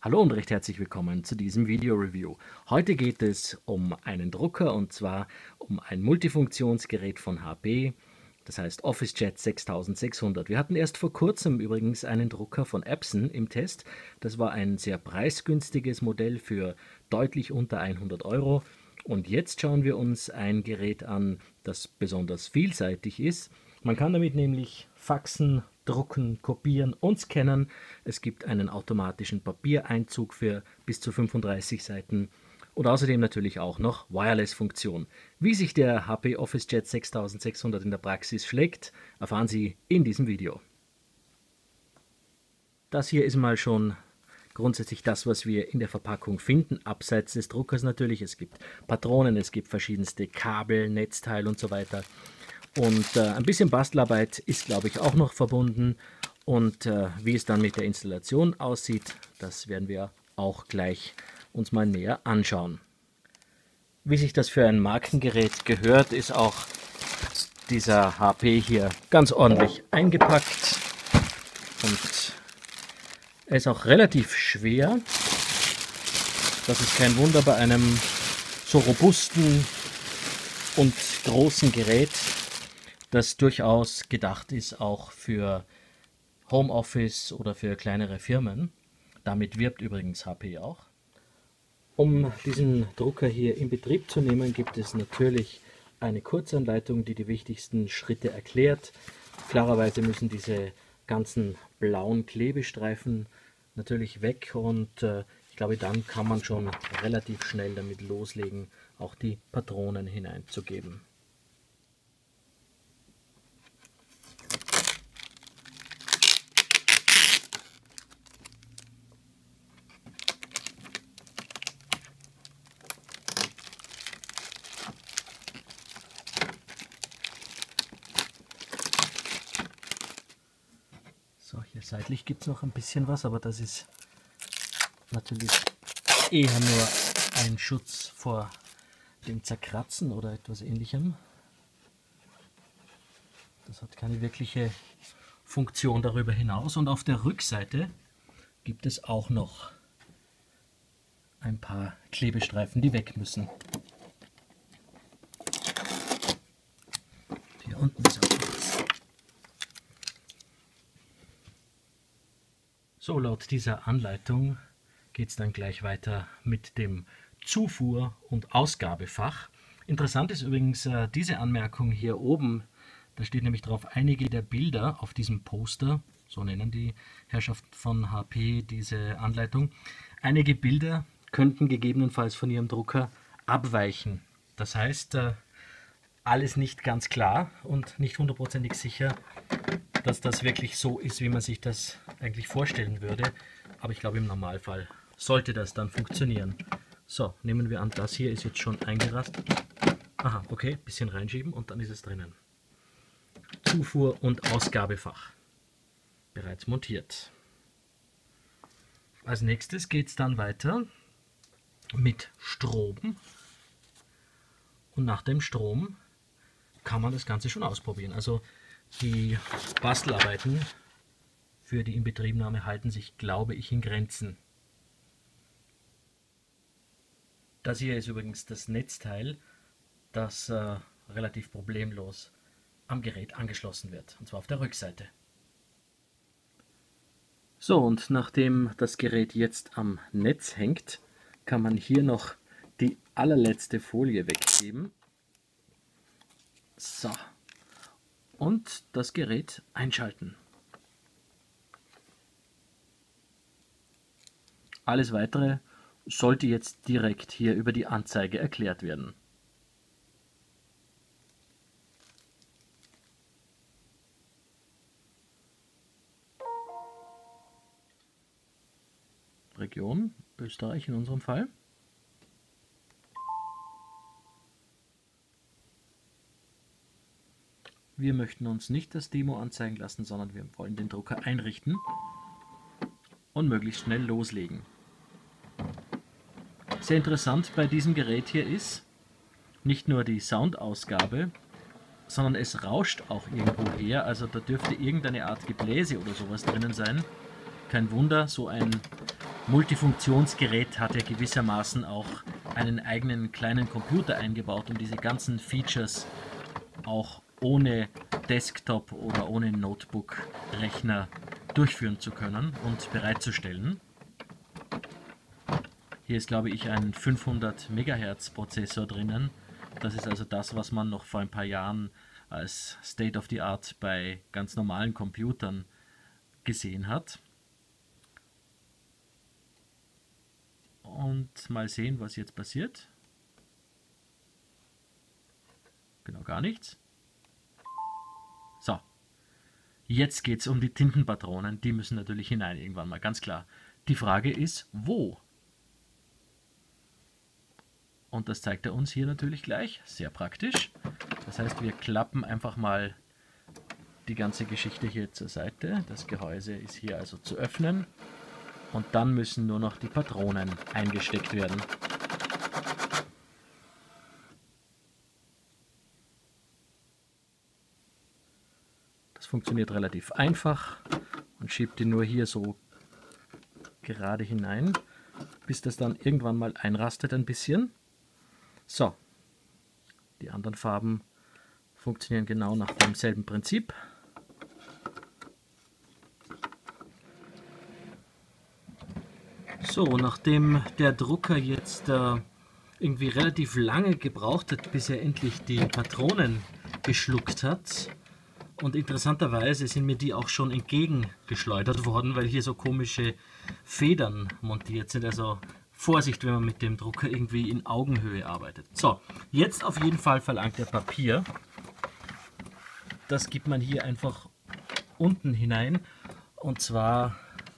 Hallo und recht herzlich willkommen zu diesem Video-Review. Heute geht es um einen Drucker und zwar um ein Multifunktionsgerät von HP, das heißt OfficeJet 6600. Wir hatten erst vor kurzem übrigens einen Drucker von Epson im Test. Das war ein sehr preisgünstiges Modell für deutlich unter 100 Euro. Und jetzt schauen wir uns ein Gerät an, das besonders vielseitig ist. Man kann damit nämlich faxen, drucken, kopieren und scannen. Es gibt einen automatischen Papiereinzug für bis zu 35 Seiten und außerdem natürlich auch noch Wireless-Funktion. Wie sich der HP OfficeJet 6600 in der Praxis schlägt, erfahren Sie in diesem Video. Das hier ist mal schon grundsätzlich das, was wir in der Verpackung finden, abseits des Druckers natürlich. Es gibt Patronen, es gibt verschiedenste Kabel, Netzteil und so weiter. Und ein bisschen Bastelarbeit ist, glaube ich, auch noch verbunden. Und wie es dann mit der Installation aussieht, das werden wir auch gleich uns mal näher anschauen. Wie sich das für ein Markengerät gehört, ist auch dieser HP hier ganz ordentlich eingepackt. Und er ist auch relativ schwer. Das ist kein Wunder bei einem so robusten und großen Gerät, das durchaus gedacht ist auch für Homeoffice oder für kleinere Firmen. Damit wirbt übrigens HP auch. Um diesen Drucker hier in Betrieb zu nehmen, gibt es natürlich eine Kurzanleitung, die die wichtigsten Schritte erklärt. Klarerweise müssen diese ganzen blauen Klebestreifen natürlich weg und ich glaube, dann kann man schon relativ schnell damit loslegen, auch die Patronen hineinzugeben. So, hier seitlich gibt es noch ein bisschen was, aber das ist natürlich eher nur ein Schutz vor dem Zerkratzen oder etwas Ähnlichem. Das hat keine wirkliche Funktion darüber hinaus. Und auf der Rückseite gibt es auch noch ein paar Klebestreifen, die weg müssen. Hier unten ist auch was. So, laut dieser Anleitung geht es dann gleich weiter mit dem Zufuhr- und Ausgabefach. Interessant ist übrigens diese Anmerkung hier oben. Da steht nämlich drauf, einige der Bilder auf diesem Poster, so nennen die Herrschaften von HP diese Anleitung, einige Bilder könnten gegebenenfalls von ihrem Drucker abweichen. Das heißt, alles nicht ganz klar und nicht hundertprozentig sicher, dass das wirklich so ist, wie man sich das eigentlich vorstellen würde. Aber ich glaube, im Normalfall sollte das dann funktionieren. So, nehmen wir an, das hier ist jetzt schon eingerastet. Aha, okay, bisschen reinschieben und dann ist es drinnen. Zufuhr- und Ausgabefach. Bereits montiert. Als nächstes geht es dann weiter mit Strom. Und nach dem Strom kann man das Ganze schon ausprobieren. Also die Bastelarbeiten für die Inbetriebnahme halten sich, glaube ich, in Grenzen. Das hier ist übrigens das Netzteil, das relativ problemlos am Gerät angeschlossen wird, und zwar auf der Rückseite. So, und nachdem das Gerät jetzt am Netz hängt, kann man hier noch die allerletzte Folie weggeben. So, und das Gerät einschalten. Alles Weitere sollte jetzt direkt hier über die Anzeige erklärt werden. Region Österreich in unserem Fall. Wir möchten uns nicht das Demo anzeigen lassen, sondern wir wollen den Drucker einrichten und möglichst schnell loslegen. Sehr interessant bei diesem Gerät hier ist nicht nur die Soundausgabe, sondern es rauscht auch irgendwo her. Also da dürfte irgendeine Art Gebläse oder sowas drinnen sein. Kein Wunder, so ein Multifunktionsgerät hat ja gewissermaßen auch einen eigenen kleinen Computer eingebaut, um diese ganzen Features auch ohne Desktop oder ohne Notebook-Rechner durchführen zu können und bereitzustellen. Hier ist, glaube ich, ein 500 MHz Prozessor drinnen. Das ist also das, was man noch vor ein paar Jahren als State of the Art bei ganz normalen Computern gesehen hat. Und mal sehen, was jetzt passiert. Genau, gar nichts. So, jetzt geht es um die Tintenpatronen. Die müssen natürlich hinein irgendwann mal, ganz klar. Die Frage ist, wo? Und das zeigt er uns hier natürlich gleich, sehr praktisch. Das heißt, wir klappen einfach mal die ganze Geschichte hier zur Seite. Das Gehäuse ist hier also zu öffnen. Und dann müssen nur noch die Patronen eingesteckt werden. Das funktioniert relativ einfach. Man schiebt die nur hier so gerade hinein, bis das dann irgendwann mal einrastet ein bisschen. So, die anderen Farben funktionieren genau nach demselben Prinzip. So, nachdem der Drucker jetzt irgendwie relativ lange gebraucht hat, bis er endlich die Patronen geschluckt hat, und interessanterweise sind mir die auch schon entgegengeschleudert worden, weil hier so komische Federn montiert sind. Also Vorsicht, wenn man mit dem Drucker irgendwie in Augenhöhe arbeitet. So, jetzt auf jeden Fall verlangt er Papier. Das gibt man hier einfach unten hinein, und zwar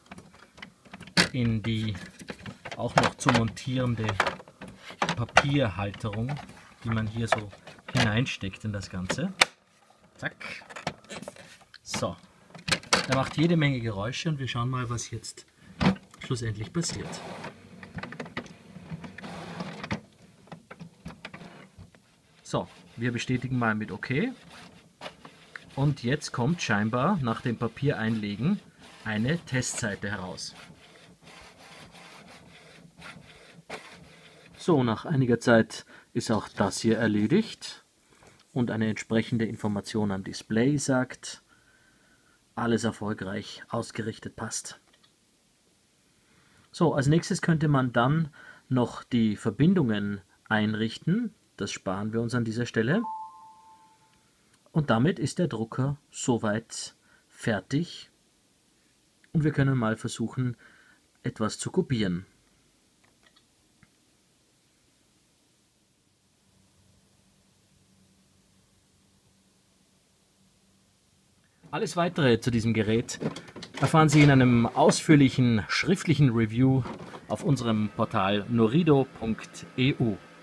in die auch noch zu montierende Papierhalterung, die man hier so hineinsteckt in das Ganze. Zack. So, er macht jede Menge Geräusche und wir schauen mal, was jetzt schlussendlich passiert. So, wir bestätigen mal mit OK. Und jetzt kommt scheinbar nach dem Papier einlegen eine Testseite heraus. So, nach einiger Zeit ist auch das hier erledigt und eine entsprechende Information am Display sagt, alles erfolgreich ausgerichtet, passt. So, als nächstes könnte man dann noch die Verbindungen einrichten. Das sparen wir uns an dieser Stelle. Und damit ist der Drucker soweit fertig und wir können mal versuchen, etwas zu kopieren. Alles weitere zu diesem Gerät erfahren Sie in einem ausführlichen schriftlichen Review auf unserem Portal norido.eu.